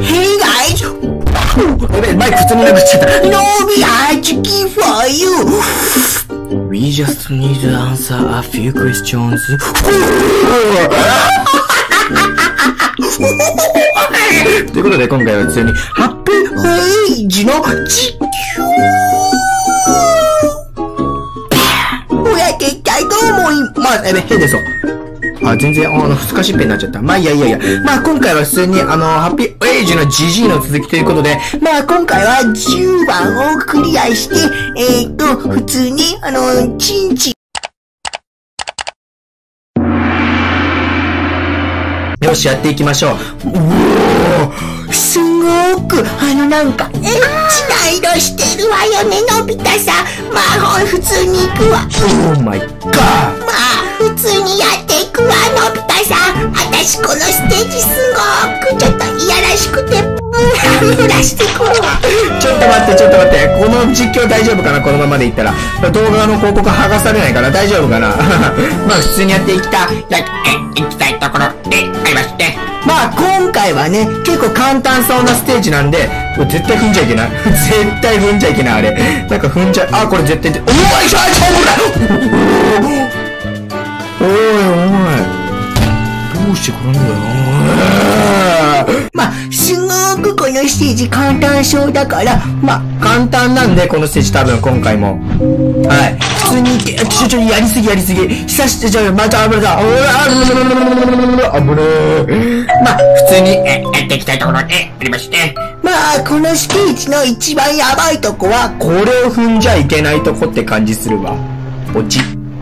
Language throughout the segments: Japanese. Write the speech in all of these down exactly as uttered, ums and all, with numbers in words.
Hey guys! やべえ、マイク普通になくっちゃった。No, we are checking for you! We just need to answer a few questions. ということで今回は普通にハッピーホエイジの地球をやっていきたいと思います。やべ、変ですわ。あ、全然、あの、難しいペンになっちゃった。まあ、いやいやいや。まあ、今回は普通に、あの、ハッピーホエイジのジジイの続きということで、まあ、今回はじゅうばんをクリアして、えーっと、普通に、あの、チンチン。よし、やっていきましょう。うおー、すごく、あの、なんか、エッチな色してるわよね、のび太さん。まあ、普通に行くわ。オーマイガー。まあ、普通にやっていくわ、のび太さん。あたしこのステージすごく、ちょっといやらしくて、ブラブラしてくるわ。ちょっと待って、ちょっと待って。この実況大丈夫かな、このままでいったら。動画の広告剥がされないから大丈夫かな。まあ、普通にやっていきた、やっていきたいところでありまして。まあ、今回はね、結構簡単そうなステージなんで、絶対踏んじゃいけない。絶対踏んじゃいけない、あれ。なんか踏んじゃ、あ、これ絶対、おいしょいしょおいおい、どうしてこれなんだよ。まあ、すごくこのステージ簡単そうだから、まあ、簡単なんで、このステージ多分今回も。はい。普通に、ちょ、ちょ、やりすぎやりすぎ。久しぶり、ちょ、また危ない。危ない。まあ、普通に、え、やっていきたいところでありまして。まあ、このステージの一番やばいとこは、これを踏んじゃいけないとこって感じするわ。ポチ。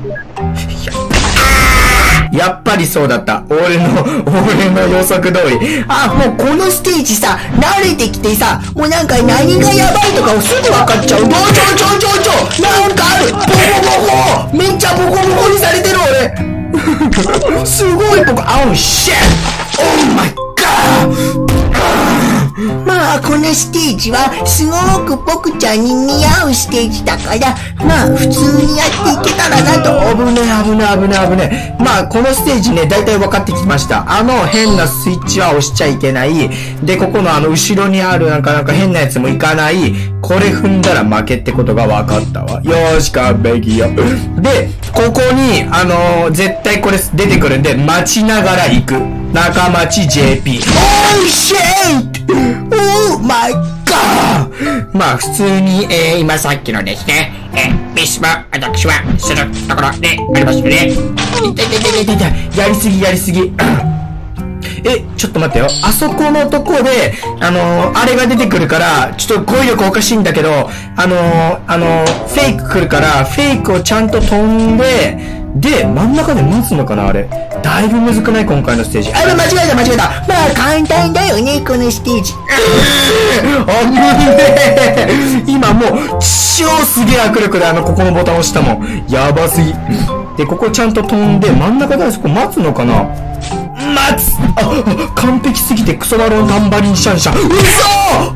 やっぱりそうだった。俺の、俺の予測通り。あ、もうこのステージさ、慣れてきてさ、もうなんか何がやばいとかをすぐ分かっちゃう。ちょちょちょちょちょなんかあるボコボコめっちゃボコボコにされてる俺すごいボコ、あおシェッオーマイガーまあ、このステージは、すごく僕ちゃんに似合うステージだから、まあ、普通にやっていけたらなと。危ねえ、危ねえ、危ねえ、危ねえ。まあ、このステージね、だいたい分かってきました。あの変なスイッチは押しちゃいけない。で、ここのあの、後ろにあるなんかなんか変なやつもいかない。これ踏んだら負けってことが分かったわ。よーし、完璧よ。で、ここに、あのー、絶対これ出てくるんで、待ちながら行く。中町 ジェーピー。おーシェイトオーマイガーまあ普通に、えー、今さっきのですね、えー、ミスも私はするところでありますので、痛い痛い痛い痛い痛い、やりすぎやりすぎ。え、ちょっと待ってよ。あそこのとこで、あのー、あれが出てくるから、ちょっと語彙力おかしいんだけど、あのー、あのー、フェイク来るから、フェイクをちゃんと飛んで、で、真ん中で待つのかなあれ。だいぶむずくない今回のステージ。あ、間違えた間違えた。まあ、簡単だよね、このステージ。あぶねえ。今もう、超すげえ握力であの、ここのボタン押したもん。やばすぎ。で、ここちゃんと飛んで、真ん中であそこ待つのかな待つあ、完璧すぎてクソだろうタンバリンシャンシャン。うそ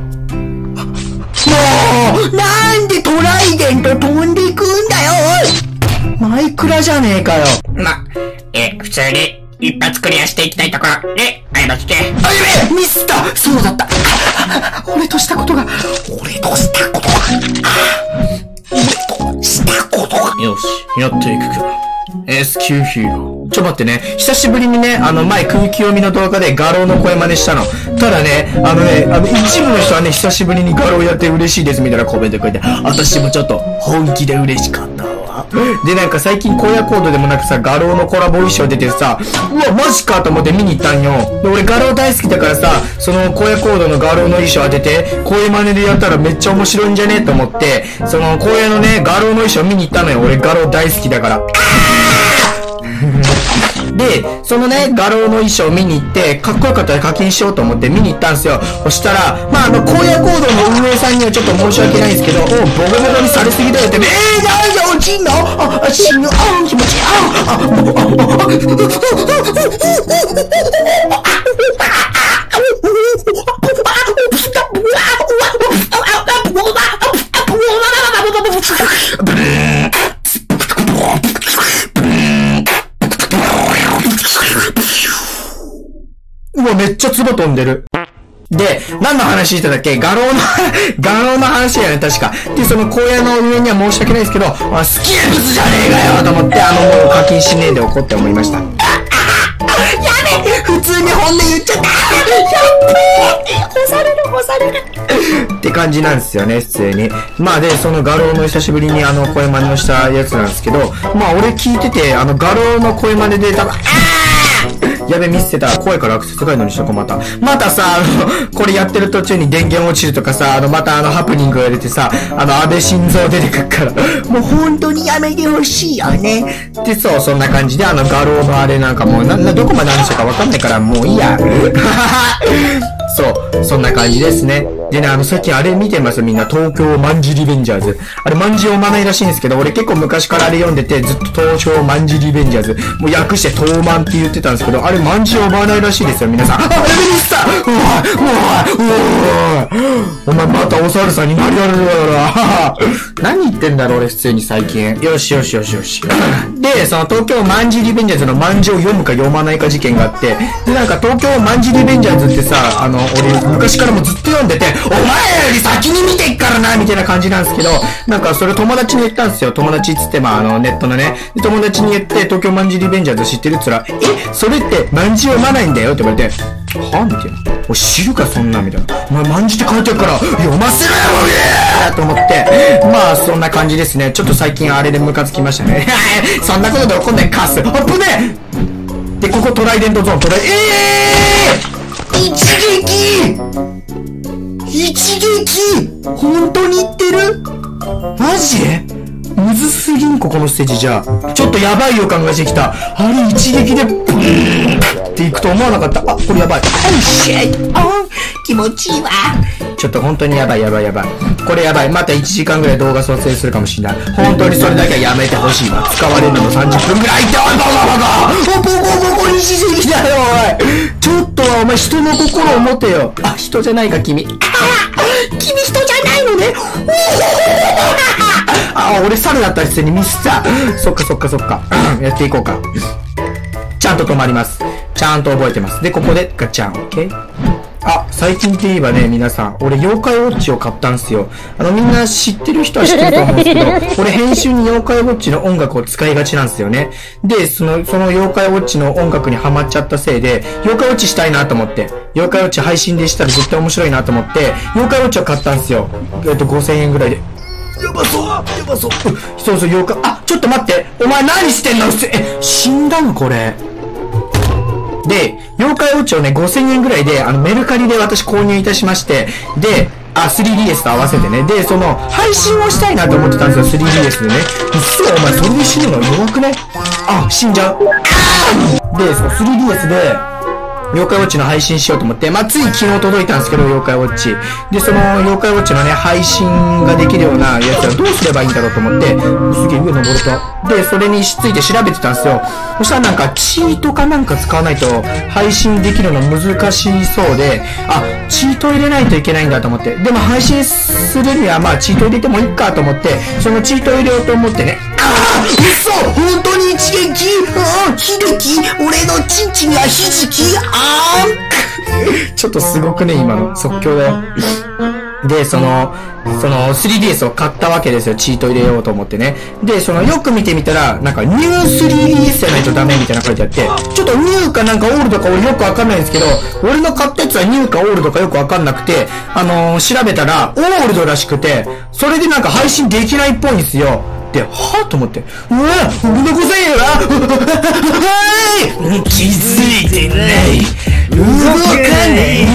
もうなんでトライデント飛んでいくんだよおいマイクラじゃねえかよ。ま、え、普通に一発クリアしていきたいところでありまして。あ、やべえミスったそうだった俺としたことが、俺としたことが、俺としたことが。よし、やっていくか。エスキュー ヒーロー。ちょ待ってね。久しぶりにね、あの前空気読みの動画で画廊の声真似したの。ただね、あのね、あの一部の人はね、久しぶりに画廊やって嬉しいですみたいなコメント書いて、私もちょっと本気で嬉しかったわ。で、なんか最近荒野コードでもなくさ、画廊のコラボ衣装出てさ、うわ、マジかと思って見に行ったんよ。で、俺画廊大好きだからさ、その荒野コードの画廊の衣装当てて、声真似でやったらめっちゃ面白いんじゃねと思って、その荒野のね、画廊の衣装見に行ったのよ。俺画廊大好きだから。で、そのね、画廊の衣装見に行って、かっこよかったら課金しようと思って見に行ったんですよ。そしたら、まあ、あの、荒野行動の運営さんにはちょっと申し訳ないんですけど、おボコボコにされすぎだよって、えー、なんで落ちんのあ、死ぬ、あ、気持ちいい、あ、あ、あ、うわ、めっちゃ唾飛んでる。 で、何の話してたっけ？画廊の、画廊の話やね、確か。で、その荒野の上には申し訳ないですけど、あ、スキルブスじゃねえかよと思って、あの、もう課金しねえで怒って思いました。やめ！普通に本音言っちゃったやっべえ！干される干されるって感じなんですよね、普通に。まあで、その画廊の久しぶりにあの、声真似をしたやつなんですけど、まあ俺聞いてて、あの、画廊の声真似で多分、あーやべ、ミスってた。声からアクセスがいのにしとこう、また。またさ、あの、これやってる途中に電源落ちるとかさ、あの、またあの、ハプニングを入れてさ、あの、安倍晋三出てくっから、もう本当にやめてほしいよね。で、そう、そんな感じで、あの、画廊のあれなんかもう、な、な、どこまで話したかわかんないから、もういいや。そう、そんな感じですね。でね、あの、最近あれ見てますみんな、東京マンジリベンジャーズ。あれ、マンジ読まないらしいんですけど、俺結構昔からあれ読んでて、ずっと東京マンジリベンジャーズ。もう訳して東マンって言ってたんですけど、あれ、マンジ読まないらしいですよ、皆さん。あ、やべ、ミスったうわうわうわお前またお猿さんになりやるだろ。何言ってんだろう、俺、普通に最近。よしよしよしよし。で、その東京マンジリベンジャーズのマンジを読むか読まないか事件があって、で、なんか東京マンジリベンジャーズってさ、あの、俺、昔からもずっと読んでて、お前より先に見てっからなみたいな感じなんですけど、なんかそれ友達に言ったんですよ。友達っつって、まあ、あの、ネットのね。で友達に言って、東京マンジリベンジャーズ知ってるっつら、え、それってマンジ読まないんだよって言われて、はみたいな。お知るかそんなみたいな。お前マンジって書いてあるから、読ませろよおいと思って、まあ、そんな感じですね。ちょっと最近あれでムカつきましたね。そんなことで怒んないカス。あっぶねで、ここトライデントゾーン、トライ、えー一撃一撃本当に言ってるマジむずすぎんここのステージじゃあ。ちょっとやばい予感がしてきた。あれ一撃で、ブーンっていくと思わなかった。あ、これやばい。おいしいあ気持ちいいわ。ちょっと本当にやばいやばいやばい。これやばい。またいちじかんぐらい動画撮影するかもしれない。本当にそれだけはやめてほしいわ。使われるのもさんじゅっぷんぐらいっておいバカバカおボコボコにしすぎだよおいちょっとはお前人の心を持てよ。あ、人じゃないか君。あ君人じゃないのねあ、俺猿だったら普通にミスった。そっかそっかそっか。やっていこうか。ちゃんと止まります。ちゃんと覚えてます。で、ここでガチャン。オッケー。あ、最近って言えばね、皆さん、俺、妖怪ウォッチを買ったんすよ。あの、みんな知ってる人は知ってると思うんですけど、俺、編集に妖怪ウォッチの音楽を使いがちなんですよね。で、その、その妖怪ウォッチの音楽にハマっちゃったせいで、妖怪ウォッチしたいなと思って、妖怪ウォッチ配信でしたら絶対面白いなと思って、妖怪ウォッチを買ったんすよ。えっと、ごせんえんぐらいで。やばそうやばそうそうそう、妖怪、あ、ちょっと待ってお前何してんのえ、死んだのこれ。で、妖怪ウォッチをね、ごせんえんぐらいで、あの、メルカリで私購入いたしまして、で、あ、スリーディーエス と合わせてね。で、その、配信をしたいなと思ってたんですよ、スリーディーエス でね。うっそ、お前それで死ぬの弱くねあ、死んじゃう。で、その スリーディーエス で、妖怪ウォッチの配信しようと思って、まあ、つい昨日届いたんですけど、妖怪ウォッチ。で、その、妖怪ウォッチのね、配信ができるようなやつはどうすればいいんだろうと思って、すげえ上登れた。で、それについて調べてたんですよ。そしたらなんか、チートかなんか使わないと、配信できるの難しそうで、あ、チート入れないといけないんだと思って。でも配信するには、まあ、チート入れてもいいかと思って、そのチート入れようと思ってね、あー嘘本当に一撃あー秀樹俺のチンチンがひじきあーんちょっとすごくね、今の。即興だよ。で、その、その スリーディーエス を買ったわけですよ。チート入れようと思ってね。で、その、よく見てみたら、なんか、ニュー スリーディーエス じゃないとダメみたいな書いてあって、ちょっとニューかなんかオールドか俺よくわかんないんですけど、俺の買ったやつはニューかオールドかよくわかんなくて、あのー、調べたら、オールドらしくて、それでなんか配信できないっぽいんですよ。で、はぁと思って、うわ俺のごせんえんは気づいてない動かない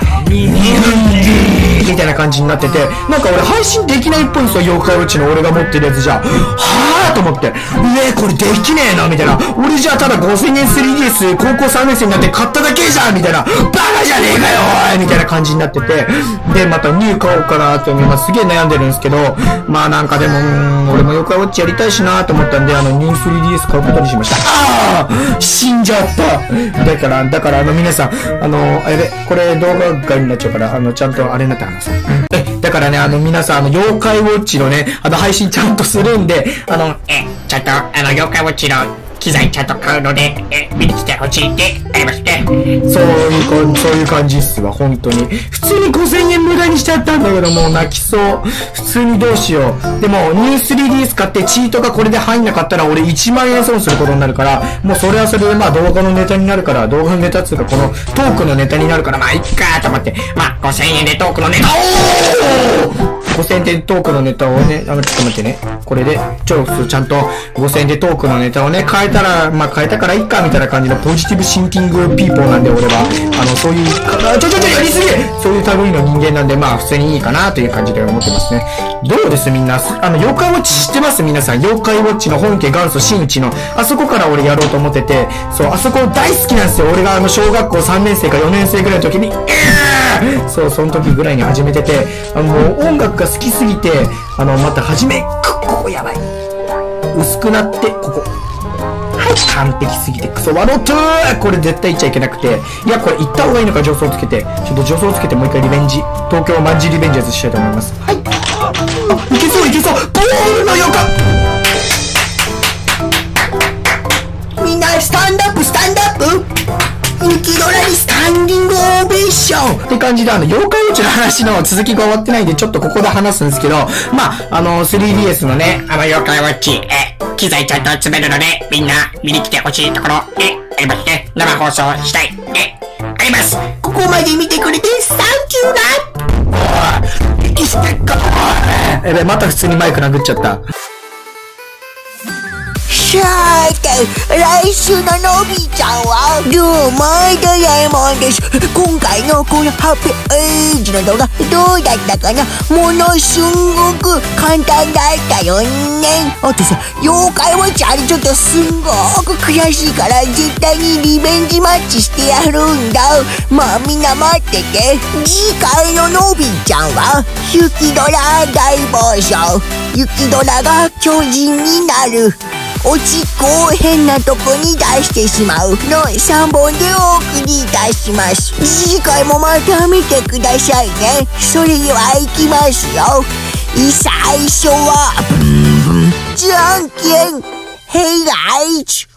みたいな感じになってて、なんか俺配信できないっぽいんですよ、妖怪ウォッチの俺が持ってるやつじゃ。はぁと思って、うえこれできねえなみたいな。俺じゃあただごせんえん スリーディーエス 高校さんねん生になって買っただけじゃんみたいな。バカじゃねえかよおいみたいな感じになってて、で、またニュー買おうかなって今すげえ悩んでるんですけど、まあなんかでも、うーん、俺も妖怪ウォッチやりたいしなと思ったんで、あの、ニュー スリーディーエス 買うことにしました。ああ死んじゃっただから、だからあの皆さん、あの、あやべ、これ動画外になっちゃうから、あの、ちゃんとあれになって話す。え、だからね、あの皆さん、あの、妖怪ウォッチのね、あの、配信ちゃんとするんで、あの、え、ちゃんと、あの、妖怪ウォッチの、 機材ちゃんと買うので、え、見に来てほしいってありますね。 そういうか、そういう感じっすわ、本当に。普通にごせんえん無駄にしちゃったんだけど、もう泣きそう。普通にどうしよう。でも、ニュー スリーディーエス 買ってチートがこれで入んなかったら、俺いちまんえん損することになるから、もうそれはそれでまあ動画のネタになるから、動画のネタっつうか、このトークのネタになるから、まあいっかーと思って、まあごせんえんでトークのネタ、おーごせんえんでトークのネタをね、あの、ちょっと待ってね。これで、ちょ、ちゃんとごせんえんでトークのネタをね、変えたら、まあ変えたからいっか、みたいな感じのポジティブシンキングピーポーなんで、俺は。あの、そういう、あ、ちょちょちょ、やりすぎそういう類の人間なんで、まあ普通にいいかなという感じで思ってますね。どうですみんな。あの、妖怪ウォッチ知ってます皆さん。妖怪ウォッチの本家元祖真打ちの、あそこから俺やろうと思ってて、そう、あそこ大好きなんですよ。俺があの、小学校さんねん生かよねん生ぐらいの時に、えー、そう、その時ぐらいに始めてて、あの、もう音楽が好きすぎて、あの、また始め、ここやばい。薄くなって、ここ。はい、完璧すぎてクソ笑ったー。これ絶対言っちゃいけなくて。いや、これ言った方がいいのか、助走つけて。ちょっと助走つけてもう一回リベンジ。東京マンジリベンジャーズしたいと思います。はい。あ、いけそういけそう。ボールの予感。みんな、スタンドアップ、スタンドアップ。雪ドラにスタンディングオーベーションって感じで、あの、妖怪ウォッチの話の続きが終わってないんで、ちょっとここで話すんですけど、まあ、あの、スリーディーエス のね、 あの、妖怪ウォッチ、え、機材ちゃんと集めるので、みんな見に来てほしいところ、え、ありますね。生放送したい、え、あります。 ここまで見てくれて、サンキューだ。おー、生きてっか。えべ、また普通にマイク殴っちゃった。 さーて、来週ののびちゃんは、どうも、ドラえもんです。今回のこのハッピーエイジの動画、どうだったかな？ものすごく簡単だったよね。あとさ、妖怪ウォッチあれちょっとすんごく悔しいから、絶対にリベンジマッチしてやるんだ。まあみんな待ってて。次回ののびちゃんは、雪ドラ大暴走。雪ドラが巨人になる。おちっこを変なとこに出してしまうのさんぼんでお送りいたします。次回もまた見てくださいね。それではいきますよ。最初はブンブンじゃんけんヘイライチ